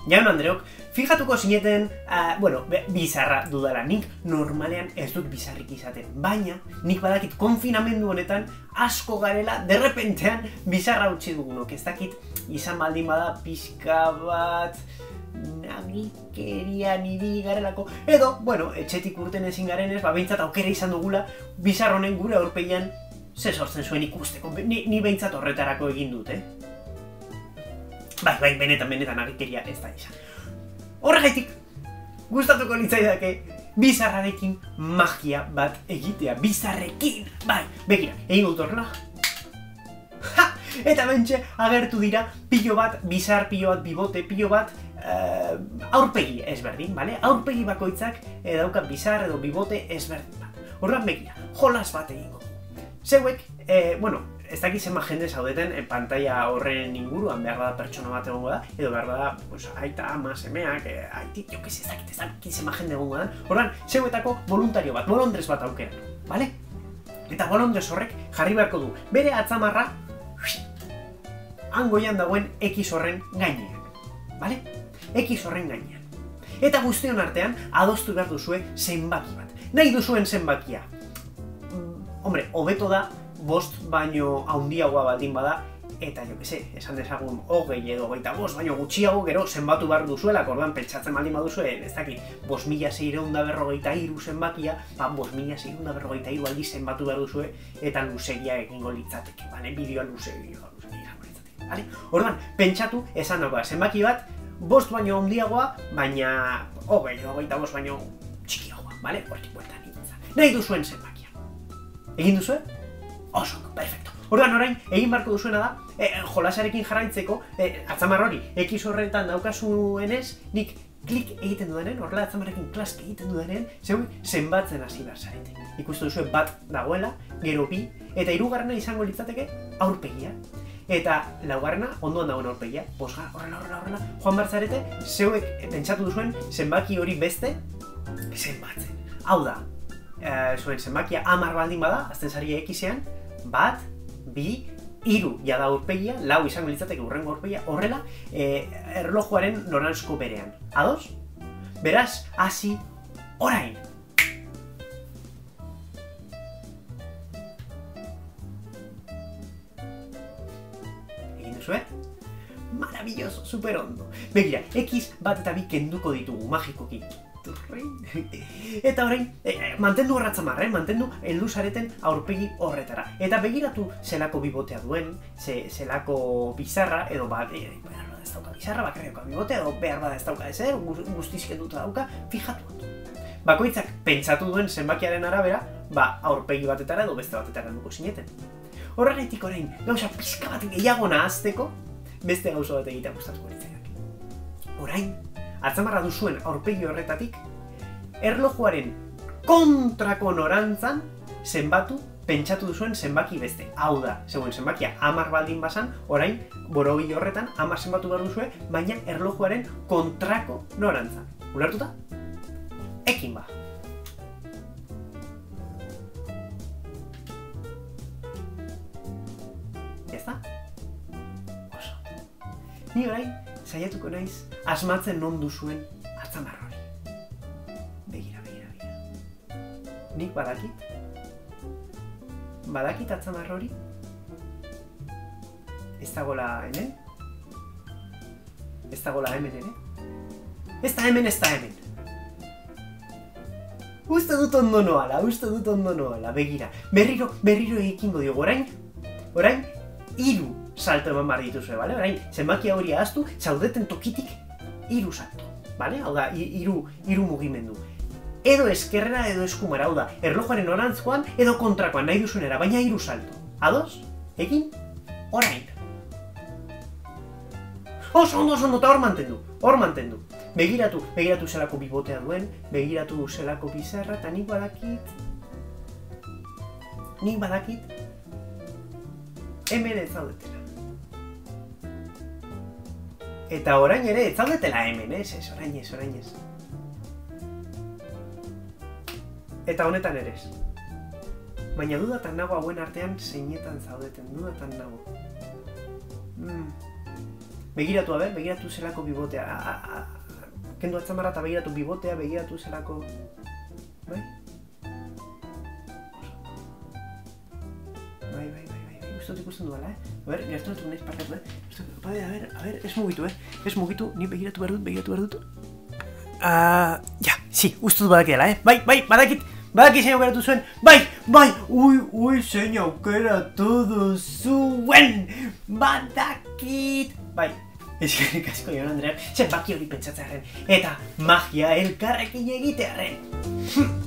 Jaun Andreok, fijatuko zineten, bizarra dudala, nik normalean ez dut bizarrik izaten, baina nik badakit konfinamendu honetan asko garela, derrepentean bizarra utzi dugunok, ez dakit izan baldin bada pixka bat nagikeria niri garelako, edo, etxetik urten ezin garenez, behintzat aukera izan dugula bizar honen gure aurpegian ze sortzen zuen ikusteko, ni behintzat horretarako egin dut, Bai, benetan nagikeria ez da izan. Horregaitik, gustatuko litzaidake bizarrarekin magia bat egitea, bizarrekin, begira, egin dut horrela. Eta bentxe agertu dira pilo bat, bizar pilo bat, bibote pilo bat, aurpegi ezberdin, bale? Aurpegi bakoitzak dauka bizar edo bibote ezberdin bat. Horran begira, jolas bat egingo. Zeuek, ez dakit zenba jende zaudeten pantalla horren inguruan, behar da pertsona bat egongo da, edo behar da, aita, ama, semeak, aitik, ez dakit zenba jende egongo da. Horran, zeuetako voluntario bat, bolondrez bat aukeratu, bale? Eta bolondrez horrek jarri beharko du, bere atzamarra hangoian dagoen X horren gainean, bale? X horren gainean. Eta guztion artean, adostu behar duzue zenbaki bat. Nahi duzuen zenbakia. Hombre, hobeto da, 5 baino handiagoa baldin bada, eta esan dezagun 20 edo 25 baino gutxiago gero zenbatu behar duzuela, orduan pentsatzen baldin baduzue, ez dakit, 5.643 zenbakia, 5.643 aldiz zenbatu behar duzue, eta luzegia egingo litzateke, bale? Bideoa luzegia egingo litzateke, bale? Orduan, pentsatu esan dagoa, zenbaki bat, 5 baino handiagoa, baina 20 edo 25 baino txikiagoa, bale? Hortik bueltan nintzen. Nahi duzuen zenbakia. Egin duzue? Oso, perfecto. Orduan orain, egin barko duzuena da, jolasarekin jarraitzeko, atzamar hori, X horretan daukazuenez, nik klik egiten dudanen, horrela atzamarrekin klask egiten dudanen, zenbatzen hasi behar zarete. Ikustu duzue bat dagoela, gero bi, eta 3. izango litzateke aurpegia. Eta 4. ondoan dagoen aurpegia, horrela, joan behar zarete, zeuek pentsatu duzuen zenbaki hori beste, zenbatzen. Hau da, zuen zenbakia 10 baldin bada, azten zari X-ean, 1, 2, 3, jada aurpegia, 4 izango litzateke hurrengo aurpegia, horrela, erlojuaren noranzko berean. Ados? Beraz, hasi orain! Egin duzue? Maravilloso, super ondo. Begira, X bat eta 2 kenduko ditugu, magikoki. Eta orain, mantendu horratzamarra, mantendu heldu zareten aurpegi horretara. Eta begiratu zelako bibotea duen, zelako bizarra, edo behar bada ez dauka bizarra, bakarrik dauka bibotea, edo behar bada ez dauka ezer, guztizketuta dauka, fijatu. Bakoitzak pentsatu duen zenbakiaren arabera, aurpegi batetara edo beste batetara duko zineten. Horregatik orain, gauza pixka bat gehiago nahazteko, beste gauza bat egitea gustatuko litzaidak. Orain, atzamarra duzuen aurpegi horretatik, erlojuaren kontrako norantzan zenbatu pentsatu duzuen zenbaki beste. Hau da, zegoen zenbakia 10 baldin bazan, orain borobil horretan 10 zenbatu behar duzue, baina erlojuaren kontrako norantzan. Ulertuta? Ekin ba. Ez da? Oso. Ni orain, saiatuko naiz, asmatzen non duzuen atzamar hori. Begira. Nik badakit atzamar hori, ez dagoela hemen, ez dagoela hemen ere, ez da hemen. Uste dut ondo noala, begira. Berriro egingo diogu, orain, 3 salto eman behar dituzue, bale? Orain, zenbakia hori ahaztu, zaudeten tokitik 3 salto, bale? Hau da, 3 mugimendu. Edo eskerrera edo eskumara, hau da, erlojuaren norantzkoan edo kontrakoan nahi duzuenera, baina 3 salto. Ados? Egin? Orain. Oso ondo, eta hor mantendu. Begiratu zelako bibotea duen, begiratu zelako bizarra, eta nik badakit, hemen ez zaudetela. Eta orain ere ez zaudetela hemen, orain ez. Eta honetan ere ez. Baina dudatan nago hauen artean zeinetan zaudeten, dudatan nago. Begiratu, begiratu zelako bibotea. Kendu atzamarra eta begiratu bibotea, begiratu zelako... Bai? Bai, guztot ikusten duela, A ber, gerturatu nahiz parkatu, A ber, ez mugitu, Ez mugitu, ni begiratu behar dut. Ja, si, ustut badakiela, Bai, badakit zein aukeratu zuen, bai, ui, zein aukeratu duzuen, badakit, bai. Eskerrik asko, Jon Andreak, zenbaki hori pentsatzearen, eta magia elkarrekin egitearen.